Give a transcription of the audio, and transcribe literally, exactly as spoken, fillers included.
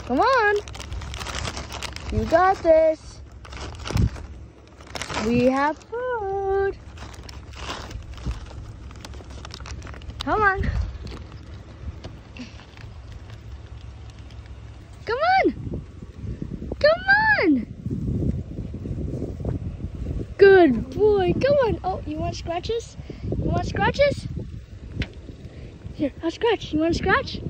Come on. You got this. We have food. Come on. Come on. Come on. Good boy. Come on. Oh, you want scratches? You want scratches? Here, I'll scratch. You want to scratch?